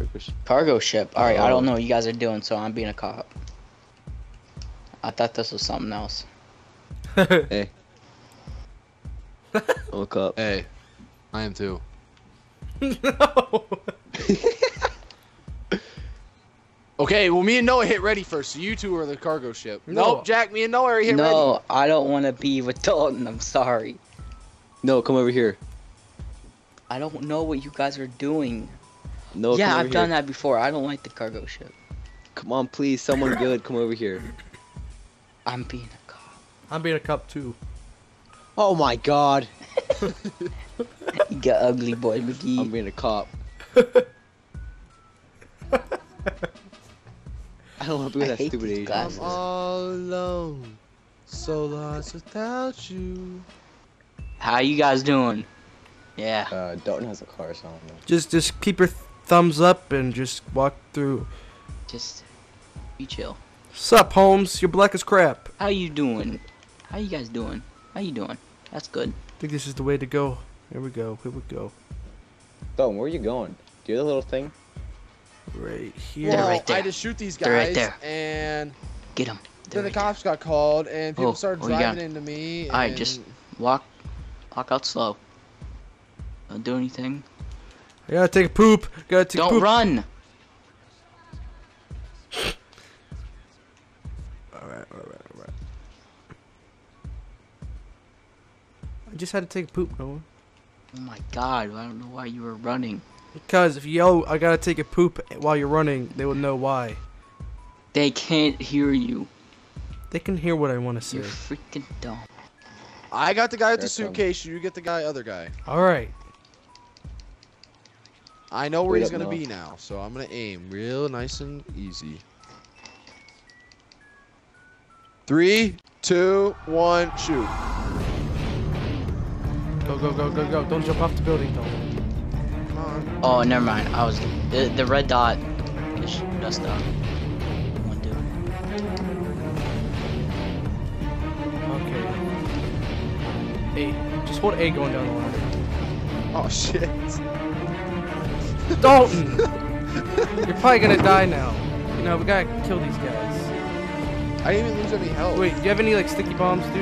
Cargo ship. Alright, I don't know what you guys are doing, so I'm being a cop. I thought this was something else. Hey. Look up. Hey, I am too. No. Okay, well, me and Noah hit ready first, so you two are the cargo ship. No. Nope, Jack, me and Noah are hit ready. No, I don't want to be with Dalton. I'm sorry. No, come over here. I don't know what you guys are doing. No, Yeah, come over I've done here. that before. I don't like the cargo ship. Come on, please, someone good, come over here. I'm being a cop. I'm being a cop too. Oh my God. You got ugly boy McGee. I'm being a cop. I don't want to be with I that hate stupid these Asian. glasses. All alone, so lost without you. How you guys doing? Yeah. Dalton has a car, so I don't know. Just keep your thumbs up and just walk through. Just be chill. Sup, Holmes? You're black as crap. How you doing? How you guys doing? How you doing? That's good. I think this is the way to go. Here we go. Here we go. Dalton, where are you going? Do you have the little thing? Right here. They're Well, right there. I just shoot these guys, They're right there. and Get him. then the cops got called, and people started you got driving it. into me. Alright, and- just walk out slow. Don't do anything. I gotta take a poop. Gotta take a Don't poop. run. Alright. I just had to take a poop, Noah. Oh my god, I don't know why you were running. Because if you yell, I gotta take a poop while you're running, they will know why. They can't hear you. They can hear what I want to say. You're freaking dumb. I got the guy with the There it comes. suitcase. You get the other guy. Alright. I know where Wait he's up, gonna Noah. be now, so I'm gonna aim real nice and easy. 3, 2, 1, shoot. Go. Don't jump off the building, though. Come on. Oh, never mind. I was the red dot. Just dust up. One dude. Okay. A. Just hold A going down the ladder. Oh shit. Dalton! You're probably gonna die now. You know, we gotta kill these guys. I didn't even lose any health. Wait, do you have any, like, sticky bombs, dude?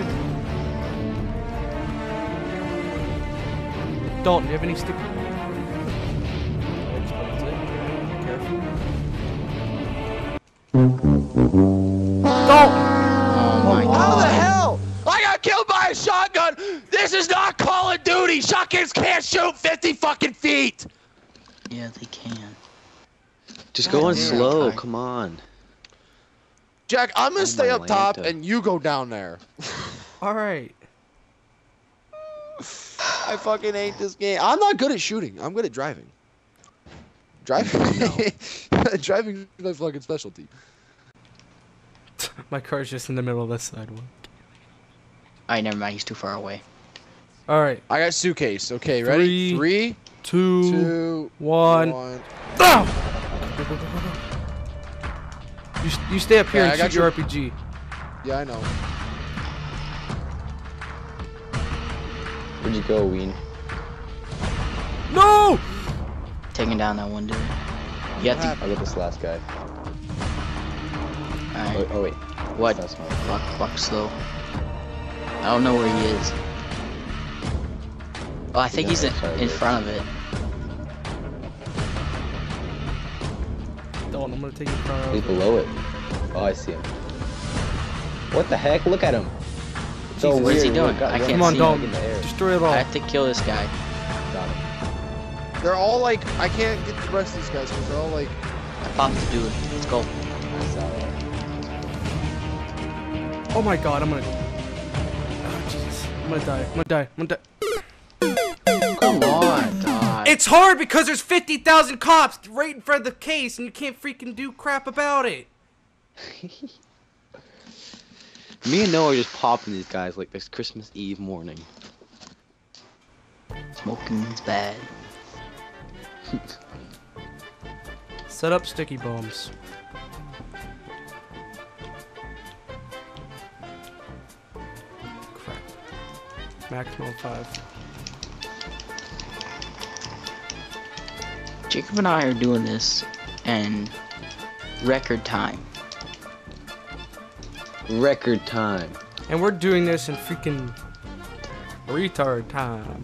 Dalton, do you have any sticky... Dalton! Oh my How god. the hell? I got killed by a shotgun. This is not Call of Duty. Shotguns can't shoot 50 fucking feet. Yeah, they can. Just God go on damn, slow, Kai. come on. Jack, I'm gonna Oh, stay up top Atlanta. and you go down there. Alright. I fucking hate this game. I'm not good at shooting. I'm good at driving. Driving? Driving is my fucking specialty. My car's just in the middle of the sidewalk. Alright, never mind. He's too far away. Alright. I got suitcase. Okay, ready? 3, 2, 2, 1. 1. Ah! You stay up here Okay, I and got shoot your RPG. Yeah, I know. Where'd you go, Ween? No! Taking down that one dude. You have to. I'll get this last guy. Alright. Oh wait. What? That's not Walk slow. I don't know where he is. Oh, I think he's in front of it. Dalton, I'm gonna take you front He's of below it. Oh, I see him. What the heck? Look at him. It's so Jesus, what is he weird. doing? I can't Come on, see Dalton. in the air. Destroy it all. I have to kill this guy. Got him. They're all like, I can't get the rest of these guys because they're all like, I popped the dude. Let's go. I saw that. Oh my god, I'm gonna... Oh, Jesus. I'm gonna die. Come on, God. It's hard because there's 50,000 cops right in front of the case and you can't freaking do crap about it. Me and Noah are just popping these guys like this Christmas Eve morning. Smoking is bad. Set up sticky bombs. Crap. Maximum 5. Jacob and I are doing this in record time. Record time. And we're doing this in freaking retard time.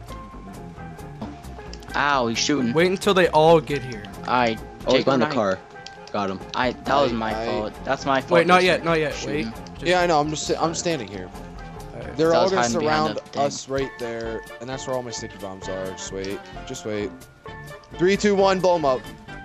Ow, he's shooting. Wait until they all get here. Alright, Oh, he's Jake, behind the when car. Got him. that was my fault. That's my fault. Wait, not for yet, not yet. shooting. Wait. Just, Yeah, I know. I'm standing here. alright. They're I all was gonna hiding behind surround the thing. us right there, and that's where all my sticky bombs are. Just wait. Just wait. 3, 2, 1, blow them up.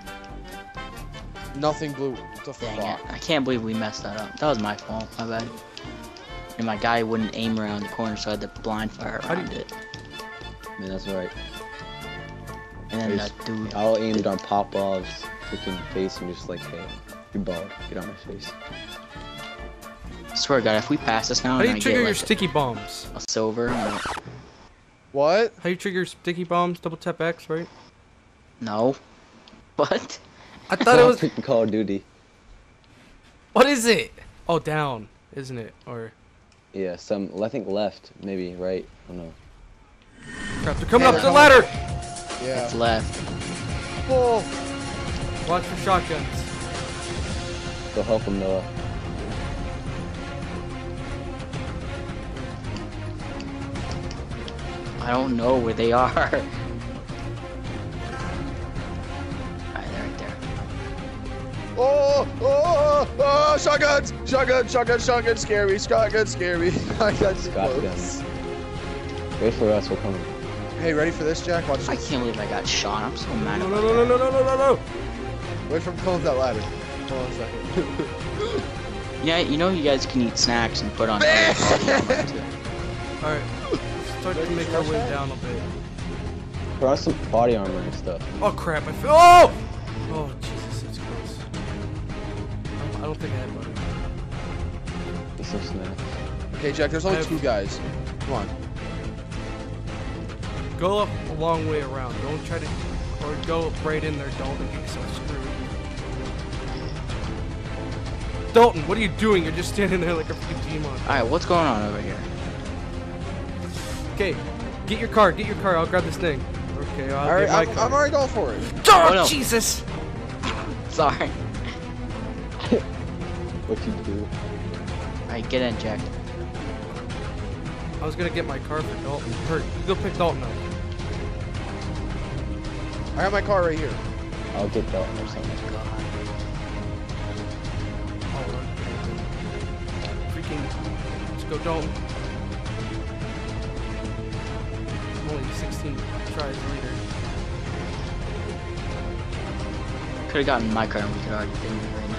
Nothing blew. What the Dang fuck? it. I can't believe we messed that up. That was my fault. My bad. And my guy wouldn't aim around the corner, so I had to blind fire How do around you- it. Man, that's right. And then I that dude. all aimed on Popov's freaking face and just like, hey, you're bald. Get on my face. I swear to God, if we pass this now, How I'm do gonna you trigger get your like sticky bombs? a silver. What? How do you trigger your sticky bombs? Double tap X, right? No. What? I thought it was. freaking Call of Duty. What is it? Oh, down, isn't it? Or Yeah, I think left, maybe right. I don't know. crap, they're coming Yeah, up the they're ladder. Yeah. It's left. Oh. Watch for shotguns. Go help him, Noah. I don't know where they are. Alright, they're right there. Oh, oh, oh, shotguns! Shotgun, scare me, shotgun, scare me. I got too Shotgun. close. Wait for us, we're coming. Hey, ready for this, Jack? Watch I this. can't believe I got shot. I'm so mad No, about no, no, no, that. no, no, no, no. Wait for him to come up that ladder. Hold on a second. Yeah, you know you guys can eat snacks and put on other stuff on too. All right, start to make our way down a bit. Put on some body armor and stuff. Oh crap! I feel. Oh! Oh Jesus, that's close. I don't think I had money. Get some snacks. Okay, Jack, there's only 2 guys. Come on. Go up a long way around. Don't try to, or go right in there, Dalton. You're so screwed. Dalton, what are you doing? You're just standing there like a freaking demon. Alright, what's going on over here? Okay, get your car. Get your car. I'll grab this thing. Okay, I'll Alright, get my I'm car. already going for it. Oh, Oh, no. Jesus! Sorry. What you do? Alright, get in, Jack. I was gonna get my car for Dalton. Hurt. You go pick Dalton up. I got my car right here. I'll get that or something. Freaking. Let's go, Dalton. Only 16 tries later. Could have gotten my car and we could already been here right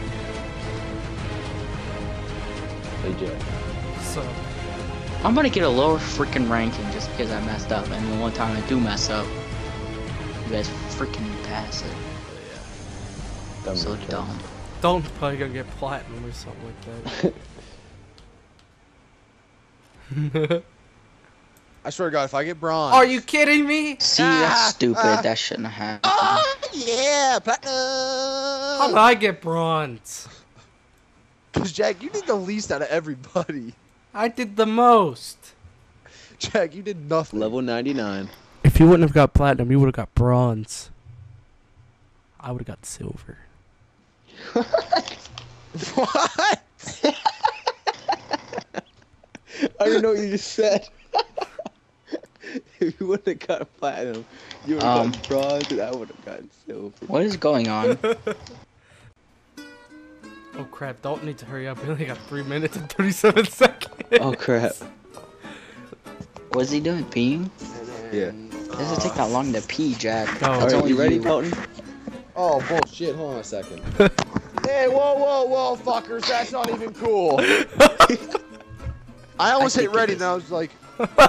now. Hey, Jack. So, I'm gonna get a lower freaking ranking just because I messed up. And the one time I do mess up, you guys freaking pass it. Dumb So bitch. dumb. Dalton's probably gonna get platinum or something like that. I swear to God, if I get bronze. Are you kidding me? See, that's stupid. That shouldn't have happened. Oh, yeah, platinum! How did I get bronze? Because, Jack, you did the least out of everybody. I did the most. Jack, you did nothing. Level 99. If you wouldn't have got platinum, you would have got bronze. I would have got silver. What? I don't know what you just said. If you would have got platinum, you would have got bronze, and I would have gotten silver. What is going on? Oh crap, Dalton needs to hurry up. We only got 3 minutes and 37 seconds. Oh crap. What's he doing? Peeing? Yeah. It doesn't take that long to pee, Jack. No. It's Alright, only you ready, Dalton? Oh, bullshit. Hold on a second. Hey, whoa, fuckers. That's not even cool. I almost I hit think it ready, is. and I was like,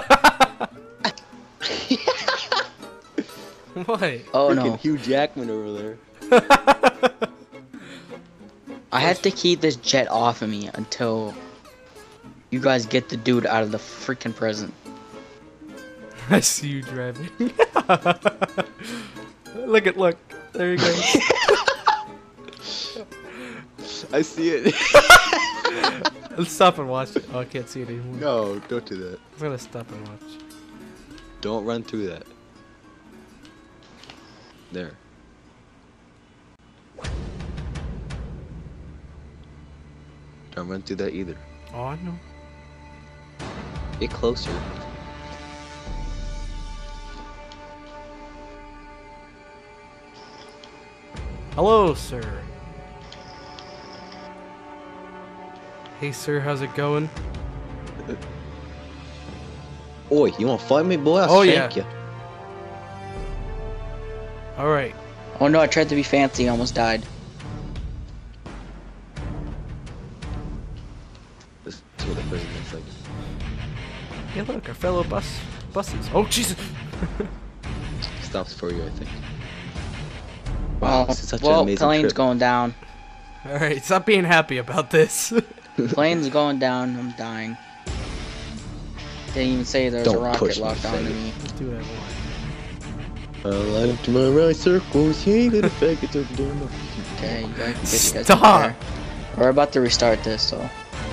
What? Oh Freaking no. Hugh Jackman over there. I have to keep this jet off of me until you guys get the dude out of the freaking prison. I see you driving. Look. There you go. I see it. Let's stop and watch it. Oh, I can't see it anymore. No, don't do that. I'm gonna stop and watch. Don't run through that. There. try and run through that either. Oh, I know. Get closer. Hello, sir. Hey, sir, how's it going? Oi, you wanna fight me, boy? I'll Oh, shank yeah. you. All right. Oh no, I tried to be fancy, almost died. This is what the prison looks like. Yeah, look, our fellow buses. Oh, Jesus. Stops for you, I think. Wow, Oh, this is such an well, amazing plane's trip. going down. All right, stop being happy about this. Plane's going down. I'm dying. Didn't even say there was a Don't rocket push me, locked onto faggot. me. Do what I want. I like to my right circles, he ain't gonna fake it to the damn. Okay, you guys Stop. there. We're about to restart this, so.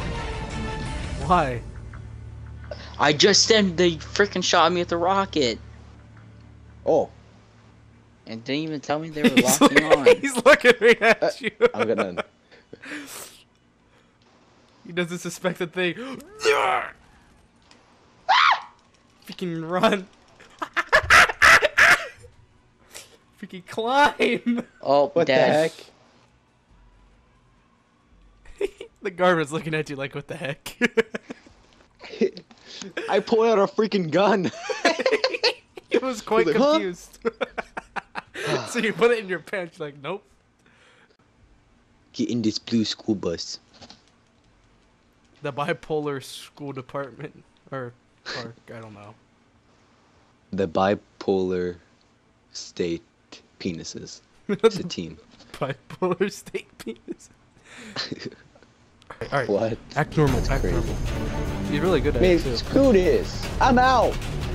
Why? I just said they freaking shot me with the rocket. Oh, And didn't even tell me they were locking on. He's looking right at you. I got none. He doesn't suspect a thing. Freaking run. Freaking climb. Oh, What dead. the The guard looking at you like, what the heck? heck? I pulled out a freaking gun. He was quite He's like, huh? confused. So you put it in your pants, you're like, nope. Get in this blue school bus. The bipolar school department. Or park, I don't know. The bipolar state penises. It's a team. Bipolar state penis. Alright, What? act normal, act crazy. normal. You're really good at Man, it too. screw this. I'm out.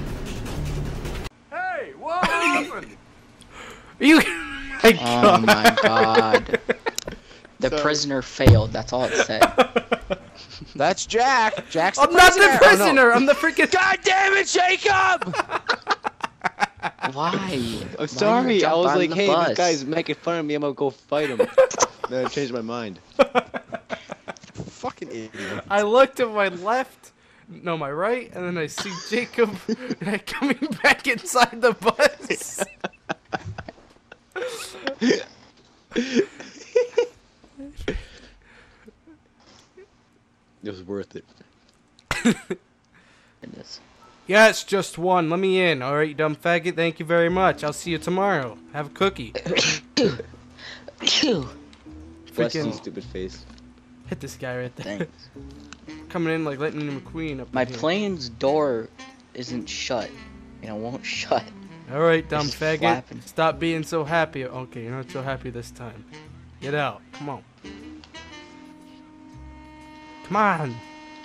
Hey, what happened? You my Oh my god. The So- prisoner failed, that's all it said. That's Jack. Jack's the I'm not prisoner. the Oh, no. prisoner, I'm the freaking God damn it, Jacob! Why? I'm sorry. I was like, hey, bus? this guy's making fun of me. I'm gonna go fight him. Then I changed my mind. Fucking idiot. I looked to my left, no, my right, and then I see Jacob coming back inside the bus. It was worth it. Goodness. Yeah, it's just one. Let me in. All right, you dumb faggot. Thank you very much. I'll see you tomorrow. Have a cookie. Phew. Bless you, Freaking stupid face. hit this guy right there. Thanks. Coming in like Lightning McQueen up My in here. plane's door isn't shut. And it won't shut. All right, dumb Just faggot. flapping. Stop being so happy. Okay, you're not so happy this time. Get out. Come on. Come on.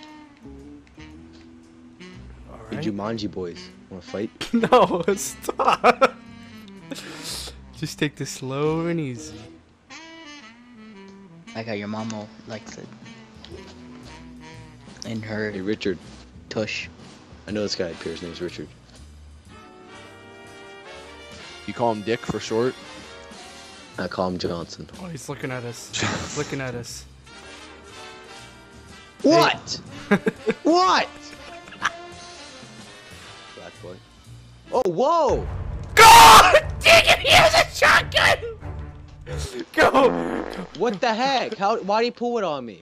All You right. Jumanji boys. Wanna fight? No, stop. Just take this slow and easy. Like how your mama likes it. In her Hey, Richard. tush. I know this guy up here. His name's Richard. You call him Dick for short? I call him Johnson. Oh, he's looking at us. He's looking at us. What? What? Black boy. Oh, whoa! God! Dang it! He has a shotgun! Go! What the heck? Why'd he pull it on me?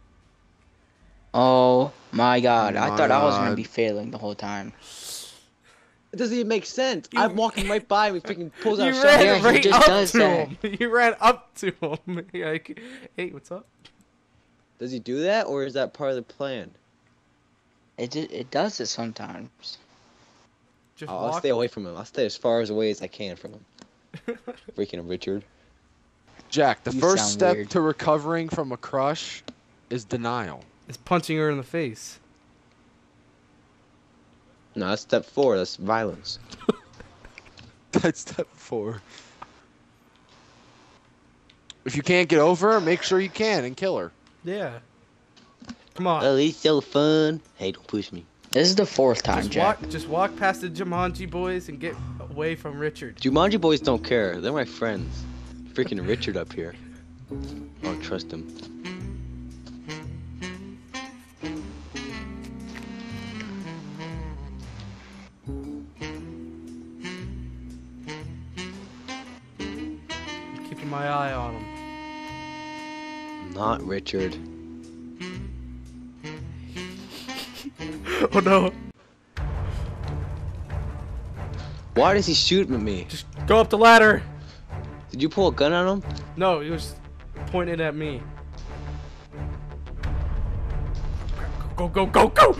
Oh my god. Oh I my thought I was gonna God. be failing the whole time. It doesn't even make sense. You- I'm walking right by him. He freaking pulls out You a ran shotgun. Yeah, he right just up does to that. him. You ran up to him. Like, hey, what's up? Does he do that, or is that part of the plan? It does it sometimes. Just I'll walk. stay away from him. I'll stay as far away as I can from him. Freaking Richard. Jack, the You first sound step weird. to recovering from a crush is denial. It's punching her in the face. No, that's step 4. That's violence. That's step 4. If you can't get over her, make sure you can and kill her. Yeah. Come on. Oh, he's so fun. Hey, don't push me. This is the fourth time, Jack. Just walk past the Jumanji boys and get away from Richard. Jumanji boys don't care. They're my friends. Freaking Richard up here. I don't trust him. keeping my eye on him. Not Richard. Oh no. Why does he shoot at me? Just go up the ladder. Did you pull a gun on him? No, he was pointed at me. Go, go, go, go!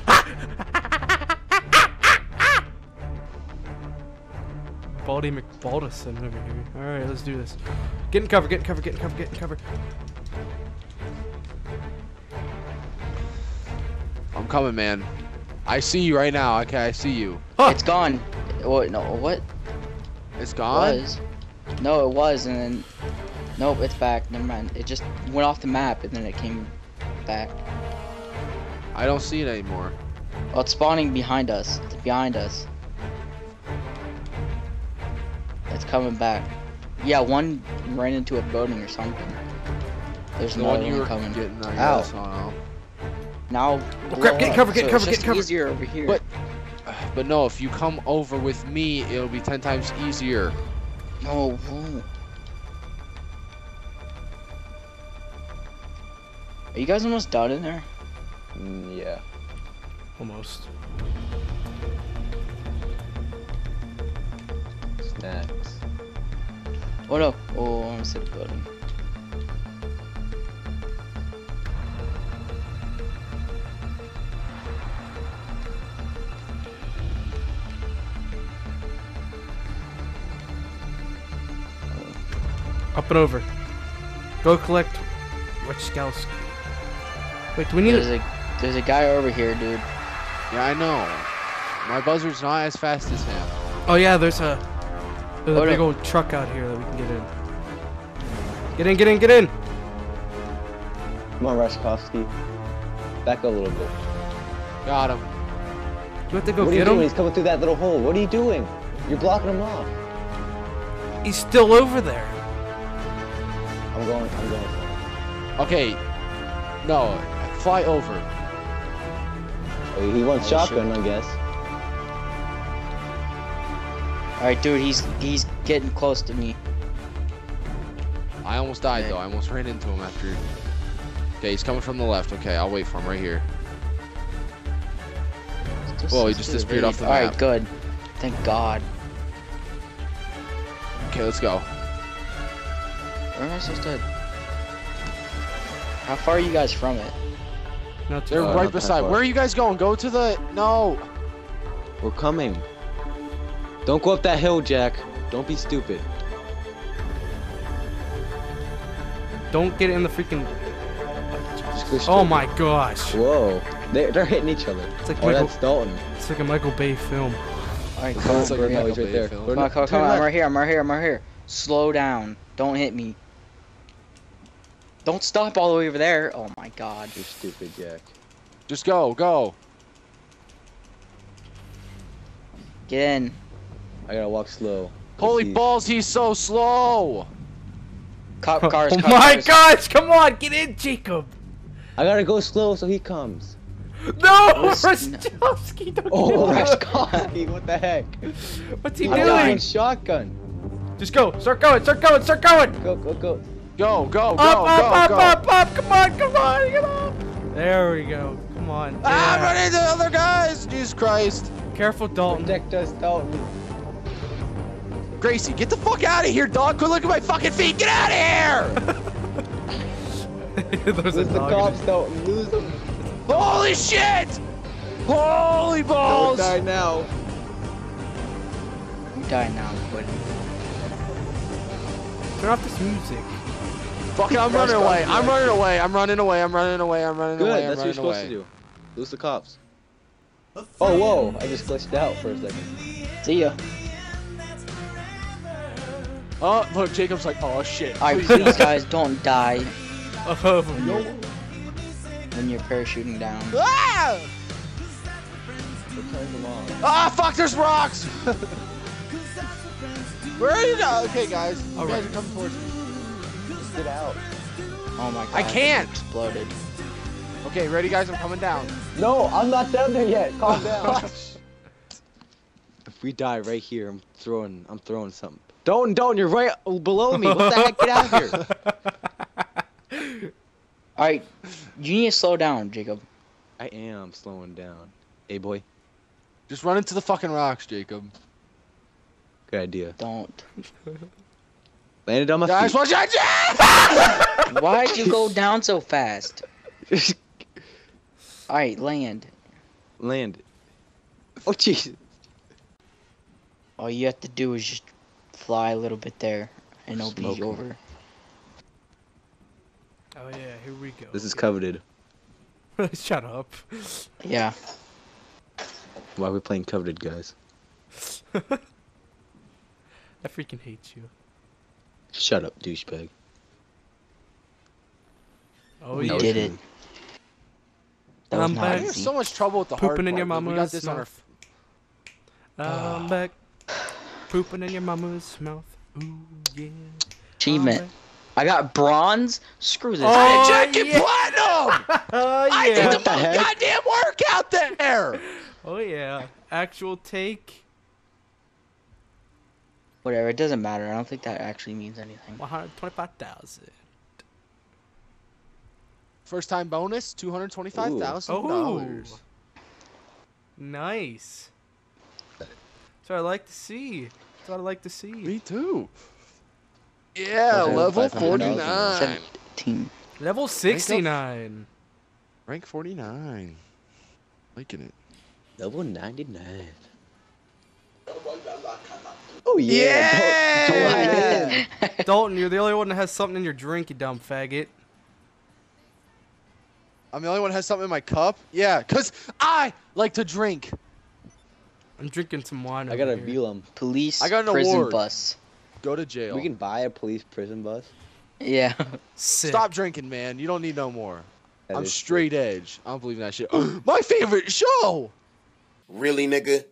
Baldy McBaldison over here. Alright, let's do this. Get in cover, get in cover, get in cover, get in cover. I'm coming, man. I see you right now. Okay, I see you. It's gone. What? No, what? It's It gone? was. No, it was, and then. Nope, it's back. Never mind. It just went off the map, and then it came back. I don't see it anymore. Oh, it's spawning behind us. It's behind us. It's coming back. Yeah, one ran into a building or something. There's The another one you were coming. getting, I Ow. guess. Oh, no. Now. Oh, crap, get in cover, get in so cover, it's get in just cover. easier over here. But no, if you come over with me, it'll be 10 times easier. No, it won't. Are you guys almost done in there? Yeah. Almost. Snacks. Oh no. Oh, I almost hit the building. Up and over. Go collect Rachkowski. Wait, do we need There's a guy over here, dude. Yeah, I know. My buzzard's not as fast as him. Oh yeah, there's a Oh, big no. old truck out here that we can get in. Get in, get in, get in! Come on, Rashkovsky. Back up a little bit. Got him. Do we have to go What are you get doing? him? He's coming through that little hole. What are you doing? You're blocking him off. He's still over there. I'm going. Okay. No, fly over. Oh, he wants Oh, shotgun, I guess. Alright, dude, he's getting close to me. I almost died though. I almost ran into him after. Okay, he's coming from the left. Okay, I'll wait for him right here. Whoa, he just disappeared off the map. Alright, good. Thank God. Okay, let's go. Where am I supposed to? How far are you guys from it? Not too They're not right that beside. far. Where are you guys going? Go to the. No. We're coming. Don't go up that hill, Jack. Don't be stupid. Don't get in the freaking. Just go straight. Oh my gosh! Whoa. They're hitting each other. It's like Oh, Michael. that's Dalton. It's like a Michael Bay film. Alright, Come come on, on, like Bert. a No, Michael he's right Bay there. film. Bert, come on, come on, turn come on. I'm left. right here, I'm right here, I'm right here. Slow down. Don't hit me. Don't stop all the way over there. Oh my God. You're stupid, Jack. Just go, go. Get in. I gotta walk slow. Holy He's- balls, he's so slow. Cop cars. Oh cop my cars. gosh! Come on, get in, Jacob! I gotta go slow so he comes. No, What's- Rostowski, don't Oh, do that. Rashkovsky, what the heck? What's he I'm doing? dying shotgun. Just go. Start going. Start going. Start going. Go, go, go. Go, go, Up, go, up, go, up, go. up. Come on, come on, come on. There we go. Come on. Ah, Yeah. run into other guys. Jesus Christ. Careful, Dalton. Protect us, Dalton. Gracie, get the fuck out of here, dog. Quit looking at my fucking feet. Get out of here. There's a Lose the dog in cops, it. Dalton. Lose them. Holy shit. Holy Don't balls. die now. I'm dying now. I'm quitting. Turn off this music. Fuck it, I'm running away. I'm running away. I'm running away. I'm running away. I'm running Good, away. I'm that's what you're running supposed away. to do. Lose the cops. Oh, whoa. I just glitched out for a second. See ya. Oh, look, Jacob's like, oh shit. Alright, please, guys, don't die Oh, when you're parachuting down. Ah! What turns them on? Ah, fuck, there's rocks! Where are you now? Okay, guys. You All guys right. are coming towards me. Just get out. Oh my God. I can't. it Exploded. Okay, ready, guys? I'm coming down. No, I'm not down there yet. Calm down. If we die right here, I'm throwing something. Dalton, you're right below me. What the heck? Get out of here. Alright, you need to slow down, Jacob. I am slowing down. Hey, boy. Just run into the fucking rocks, Jacob. Good idea. Don't. Landed on my Guys, feet. watch out! Why'd you go down so fast? Alright, land. Land. Oh, jeez. All you have to do is just fly a little bit there, and it'll be Smoking. over. Oh yeah, here we go. This is coveted. Shut up. Yeah. Why are we playing coveted, guys? I freaking hate you. Shut up, douchebag. Oh We yeah. did it. That was I'm not back. I'm in easy. so much trouble with the hard Pooping in your part, but we got mama's this on our. mouth. I'm back. Pooping in your mama's mouth. Ooh yeah. Achievement. I'm I got bronze. Screw this. Oh, Jack and yeah. platinum! Oh I yeah. did the What the most heck? goddamn work out there! Oh yeah. Actual take. Whatever. It doesn't matter. I don't think that actually means anything. 125,000. First time bonus, $225,000. Oh. Nice. That's what I like to see. That's what I like to see. Me too. Yeah, Okay, level 500,000. 49. 17. Level 69. Rank 49. Liking it. Level 99. Oh, yeah. Yeah! Dalton, you're the only one that has something in your drink, you dumb faggot. I'm the only one that has something in my cup? Yeah, because I like to drink. I'm drinking some wine. I got a over here. Velum. Police I got an prison award. bus. Go to jail. We can buy a police prison bus. Yeah. Sick. Stop drinking, man. You don't need no more. That I'm is straight edge. I don't believe in that shit. My favorite show! Really, nigga?